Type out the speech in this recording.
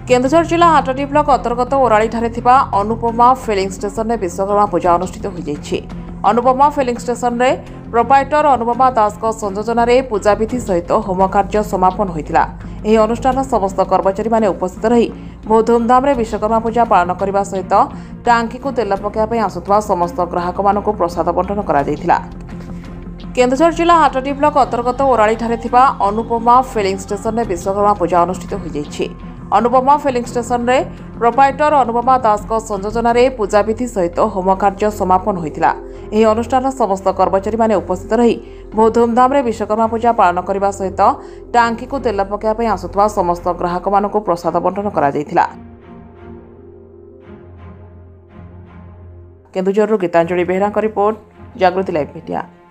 केन्दुझर जिला हाटडी ब्लॉक अंतर्गत ओराड़ी Anupama filling station में विश्वकर्मा पूजा अनुष्ठित हो अनुपमा फिलिंग स्टेशन में प्रोप्राइटर अनुपमा दास संयोजन पूजाविधि सहित होम कार्य समापन होता। यह अनुष्ठान समस्त कर्मचारी माने उपस्थित रही बहुत धूमधाम विश्वकर्मा पूजा पालन करने सहित टांकी को तेल पकाइवाई आसुवा समस्त ग्राहक मानक प्रसाद बंटन करा। केन्दुझर जिला हाटडी ब्लॉक अंतर्गत ओराड़ी अनुपमा फिलिंग स्टेशन में विश्वकर्मा पूजा अनुष्ठित हो अनुपमा फिलिंग स्टेशन में प्रोप्राइटर अनुपमा दास संयोजन पूजाविधि सहित होम कार्य समापन होता। यह अनुष्ठान समस्त कर्मचारी माने उपस्थित रही बहुत धूमधाम विश्वकर्मा पूजा पालन करने सहित टांकी को तेल पकाइवाई आसुवा समस्त ग्राहक मानक प्रसाद बंटन करा। Keonjhar Gitanjali Behera report, Jagruti live media.